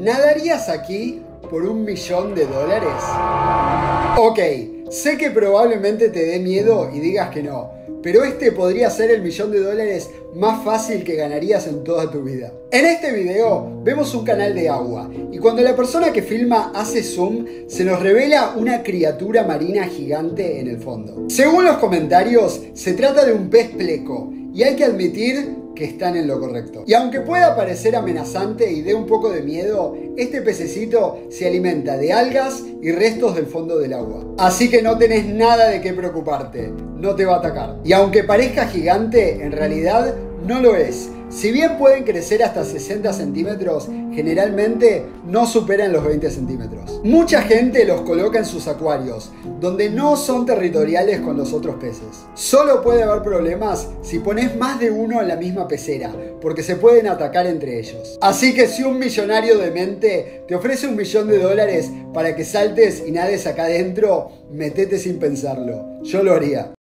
¿Nadarías aquí por $1.000.000? Ok, sé que probablemente te dé miedo y digas que no, pero este podría ser el $1.000.000 más fácil que ganarías en toda tu vida. En este video vemos un canal de agua y cuando la persona que filma hace zoom se nos revela una criatura marina gigante en el fondo. Según los comentarios se trata de un pez pleco y hay que admitir que están en lo correcto. Y aunque pueda parecer amenazante y dé un poco de miedo, este pececito se alimenta de algas y restos del fondo del agua. Así que no tenés nada de qué preocuparte, no te va a atacar. Y aunque parezca gigante, en realidad no lo es. Si bien pueden crecer hasta 60 centímetros, generalmente no superan los 20 centímetros. Mucha gente los coloca en sus acuarios, donde no son territoriales con los otros peces. Solo puede haber problemas si pones más de uno en la misma pecera, porque se pueden atacar entre ellos. Así que si un millonario demente te ofrece $1.000.000 para que saltes y nades acá adentro, metete sin pensarlo. Yo lo haría.